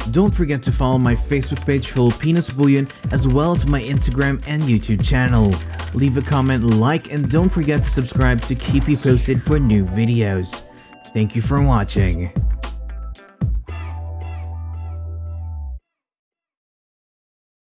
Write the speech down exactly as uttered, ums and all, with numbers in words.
Don't forget to follow my Facebook page Filipinas Bullion as well as my Instagram and YouTube channel. Leave a comment, like, and don't forget to subscribe to keep you posted for new videos. Thank you for watching.